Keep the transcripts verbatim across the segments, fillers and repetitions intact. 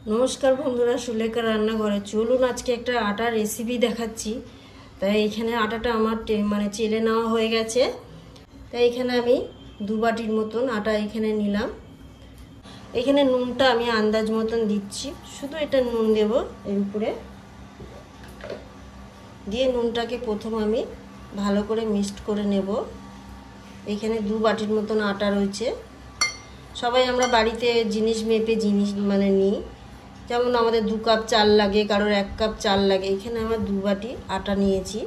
নমস্কার বন্ধুরা, সুলেখা রান্নাঘরে। চলুন আজকে একটা আটার রেসিপি দেখাচ্ছি। তাই এখানে আটাটা আমার মানে চেলে নেওয়া হয়ে গেছে। তাই এখানে আমি দু বাটির মতন আটা এখানে নিলাম। এখানে নুনটা আমি আন্দাজ মতন দিচ্ছি, শুধু এটা নুন দেব এর উপরে দিয়ে নুনটাকে প্রথম আমি ভালো করে মিক্সড করে নেব। এখানে দু বাটির মতন আটা রয়েছে। সবাই আমরা বাড়িতে জিনিস মেপে জিনিস মানে নিই, যেমন আমাদের দু কাপ চাল লাগে, কারোর এক কাপ চাল লাগে। এখানে আমার দু বাটি আটা নিয়েছি।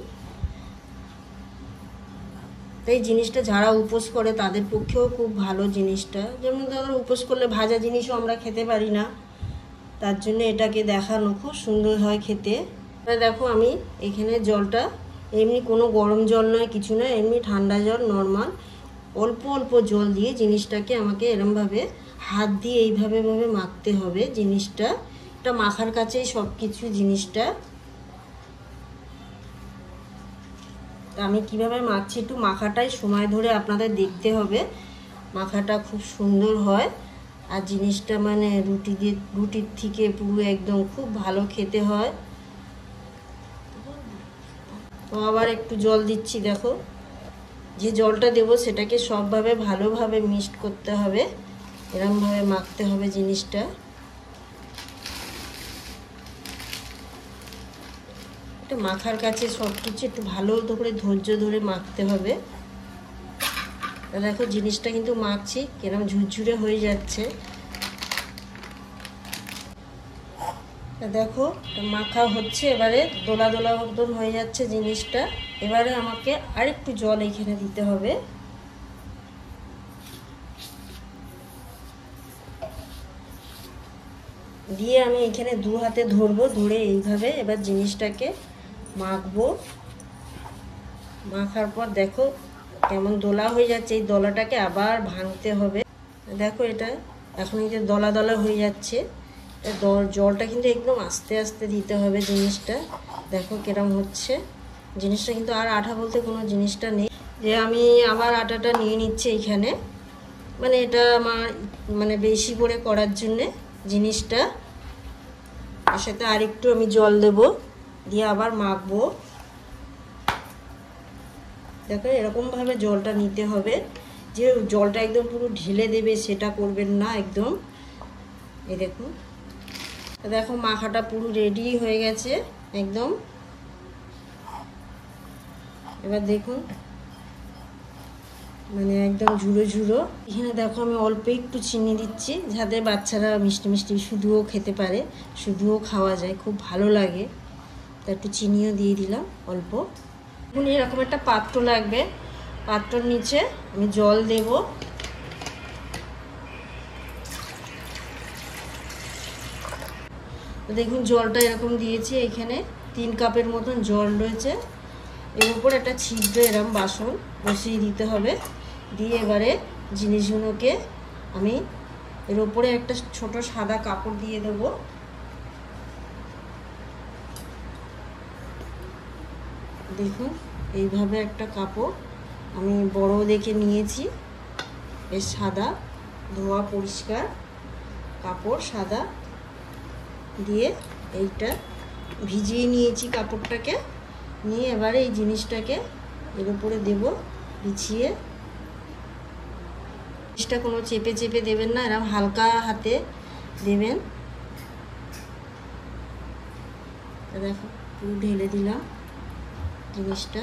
তাই জিনিসটা যারা উপোস করে তাদের পক্ষেও খুব ভালো জিনিসটা। যেমন ধরো উপোস করলে ভাজা জিনিসও আমরা খেতে পারি না, তার জন্য এটাকে দেখানো খুব সুন্দর হয় খেতে। দেখো আমি এখানে জলটা এমনি কোনো গরম জল নয়, কিছু নয়, এমনি ঠান্ডা জল নর্মাল অল্প অল্প জল দিয়ে জিনিসটাকে আমাকে এরমভাবে হাত দিয়ে এইভাবে ভাবে মাখতে হবে। জিনিসটা এটা মাখার কাছেই সব কিছু। জিনিসটা আমি কিভাবে মাখছি একটু মাখাটাই সময় ধরে আপনাদের দেখতে হবে। মাখাটা খুব সুন্দর হয় আর জিনিসটা মানে রুটি দিয়ে রুটির থেকে পুরো একদম খুব ভালো খেতে হয়। তো আবার একটু জল দিচ্ছি। দেখো যে জলটা দেবো সেটাকে সবভাবে ভালোভাবে মিক্সড করতে হবে, এরমভাবে মাখতে হবে জিনিসটা। এটা মাখার কাছে সব কিছু একটু ভালো করে ধৈর্য ধরে মাখতে হবে। দেখো জিনিসটা কিন্তু মাখছি কিরম ঝুরঝুরে হয়ে যাচ্ছে। দেখো মাখা হচ্ছে, এবারে দোলা দোলা মতন হয়ে যাচ্ছে জিনিসটা। এবারে আমাকে আরেকটু জল এখানে দিতে হবে। দিয়ে আমি এখানে দু হাতে ধরবো, ধরে এইভাবে এবার জিনিসটাকে মাখবো। মাখার পর দেখো কেমন দোলা হয়ে যাচ্ছে। এই দলাটাকে আবার ভাঙতে হবে। দেখো এটা এখন এই যে দলা দলা হয়ে যাচ্ছে, জলটা কিন্তু একদম আস্তে আস্তে দিতে হবে জিনিসটা। দেখো কিরম হচ্ছে জিনিসটা, কিন্তু আর আঠা বলতে কোনো জিনিসটা নেই। যে আমি আবার আটাটা নিয়ে নিচ্ছি এইখানে, মানে এটা আমার মানে বেশি করে করার জন্যে জিনিসটা। এর সাথে আরেকটু আমি জল দেব, দিয়ে আবার মাখবো। দেখো এরকমভাবে জলটা নিতে হবে, যে জলটা একদম পুরো ঢেলে দেবে সেটা করবেন না একদম। এই দেখুন, দেখো মাখাটা পুরো রেডি হয়ে গেছে একদম। এবার দেখুন মানে একদম ঝুড়ো ঝুড়ো। এখানে দেখো আমি অল্প একটু চিনি দিচ্ছি, যাতে বাচ্চারা মিষ্টি মিষ্টি শুধুও খেতে পারে, শুধুও খাওয়া যায়, খুব ভালো লাগে। তা একটু চিনিও দিয়ে দিলাম অল্প। এখন এরকম একটা পাত্র লাগবে, পাত্রর নিচে আমি জল দেব। দেখুন জলটা এরকম দিয়েছি, এখানে তিন কাপের মতন জল রয়েছে। এর উপর একটা ছিদ্র এরম বাসন বসিয়ে দিতে হবে। দিয়ে এবারে জিনিসগুলোকে আমি এর উপরে একটা ছোট সাদা কাপড় দিয়ে দেবো। দেখুন এইভাবে একটা কাপড় আমি বড় দেখে নিয়েছি, বেশ সাদা ধোয়া পরিষ্কার কাপড় সাদা দিয়ে এইটা ভিজিয়ে নিয়েছি কাপড়টাকে। নিয়ে এবারে এই জিনিসটাকে এর উপরে দেব বিছিয়ে। জিনিসটা কোনো চেপে চেপে দেবেন না, এরকম হালকা হাতে দেবেন। দেখো পুরো ঢেলে দিলাম জিনিসটা।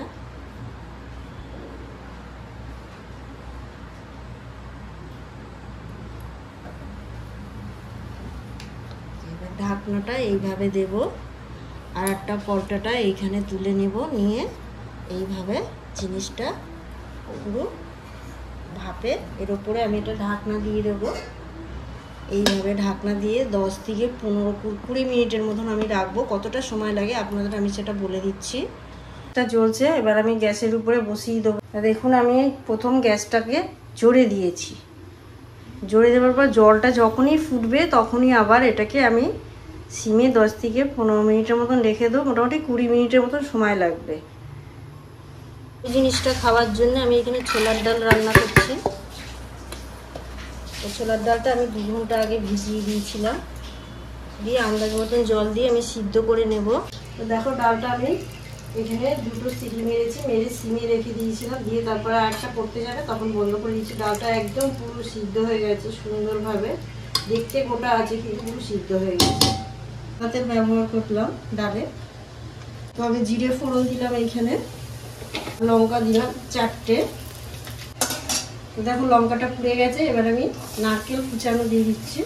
এবার ঢাকনাটা এইভাবে দেব, আর একটা পলটাটা এইখানে তুলে নেব, নিয়ে এইভাবে জিনিসটা পুরো ভাপে এর উপরে আমি এটা ঢাকনা দিয়ে দেবো। এইভাবে ঢাকনা দিয়ে দশ থেকে পনেরো কুড়ি মিনিটের মতন আমি রাখবো। কতটা সময় লাগে আপনাদের আমি সেটা বলে দিচ্ছি। এটা জ্বলছে, এবার আমি গ্যাসের উপরে বসিয়ে দেবো। দেখুন আমি প্রথম গ্যাসটাকে জোরে দিয়েছি, জোরে দেওয়ার পর জলটা যখনই ফুটবে তখনই আবার এটাকে আমি সিমে দশ থেকে পনেরো মিনিটের মতন রেখে দেবো। মোটামুটি কুড়ি মিনিটের মতন সময় লাগবে। এই জিনিসটা খাওয়ার জন্য আমি এখানে ছোলার ডাল রান্না করছি। ছোলার ডালটা আমি দু ঘন্টা আগে ভিজিয়ে দিয়েছিলাম। দিয়ে আন্দাজ মতন জল দিয়ে আমি সিদ্ধ করে নেব। তো দেখো ডালটা আমি এখানে দুটো সিটি মেরেছি, মেরে সিমে রেখে দিয়েছিলাম, দিয়ে তারপরে আরেকটা করতে যাবে তখন বন্ধ করে দিচ্ছি। ডালটা একদম পুরো সিদ্ধ হয়ে গেছে সুন্দরভাবে, দেখতে গোটা আছে কিন্তু পুরো সিদ্ধ হয়ে গেছে। হাতের ব্যবহার করলাম ডালে। তো আমি জিরে ফোড়ন দিলাম, এইখানে লঙ্কা দিলাম চারটে। দেখো লঙ্কাটা পুড়ে গেছে, এবার আমি নারকেল কুচানো দিয়ে দিচ্ছি।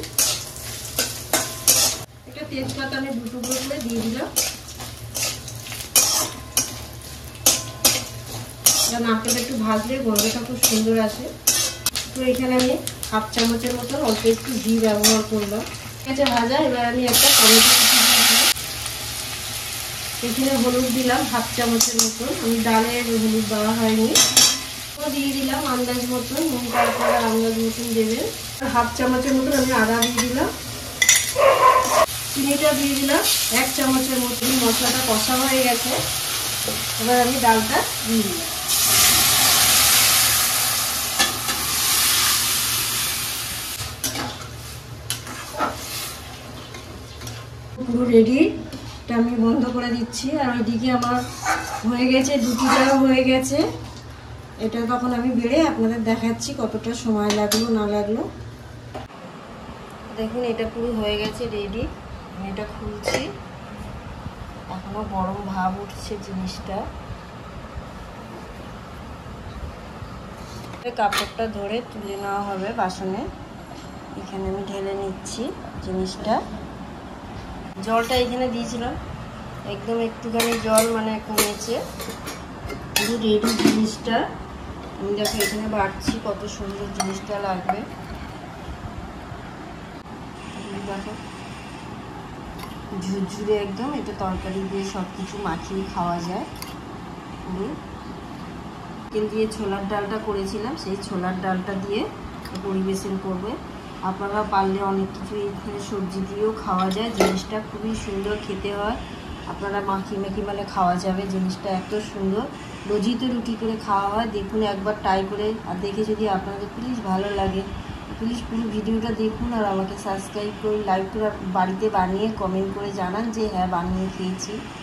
একটা তেজপাতা আমি দু টুকরো করে দিয়ে দিলাম। নারকেলটা একটু ভাজলে গন্ধটা খুব সুন্দর আসে। তো এখানে আমি হাফ চামচের মতন অল্প একটু ঘি ব্যবহার করলাম। ঠিক আছে ভাজা। এবার আমি একটা টমেটো কুচি দিয়ে দিলাম। এখানে হলুদ দিলাম হাফ চামচের মতন, আমি ডালে হলুদ দেওয়া হয়নি। দিয়ে দিলাম আন্দাজ মতন, নুন তারপরে আন্দাজ মতন দেবেন। হাফ চামচের মতন আমি আদা দিয়ে দিলাম। চিনিটা দিয়ে দিলাম এক চামচের মতন। মশলাটা কষা হয়ে গেছে, এবার আমি ডালটা দিয়ে দিলাম। পুরো রেডি, এটা আমি বন্ধ করে দিচ্ছি। আর ওইদিকে আমার হয়ে গেছে, দুটিটাও হয়ে গেছে। এটা তখন আমি বেড়ে আপনাদের দেখাচ্ছি কতটা সময় লাগলো না লাগলো। দেখুন এটা পুরো হয়ে গেছে রেডি। আমি এটা খুলছি, এখনো গরম ভাব উঠছে জিনিসটা। কাপড়টা ধরে তুলে নেওয়া হবে বাসনে। এখানে আমি ঢেলে নিচ্ছি জিনিসটা। জলটা এখানে দিয়েছিলাম, একদম একটুখানি জল মানে কমেছে। পুরো রেডি জিনিসটা। আমি দেখো এখানে বাড়ছি, কত সুন্দর জিনিসটা লাগবে। দেখো ঝুরঝুরে একদম, এটা তরকারি দিয়ে সব কিছু মাখিয়ে খাওয়া যায়। পুরো তেল দিয়ে ছোলার ডালটা করেছিলাম, সেই ছোলার ডালটা দিয়ে পরিবেশন করবে। আপনারা পারলে অনেক কিছু এখানে সবজি দিয়েও খাওয়া যায়। জিনিসটা খুবই সুন্দর খেতে হয়। আপনারা মাখি মাখি মানে খাওয়া যাবে। জিনিসটা এত সুন্দর, রোজই তো রুটি করে খাওয়া হয়। দেখুন একবার ট্রাই করে, আর দেখে যদি আপনাদের প্লিজ ভালো লাগে প্লিজ পুরো ভিডিওটা দেখুন আর আমাকে সাবস্ক্রাইব করে লাইক করে বাড়িতে বানিয়ে কমেন্ট করে জানান যে হ্যাঁ বানিয়ে খেয়েছি।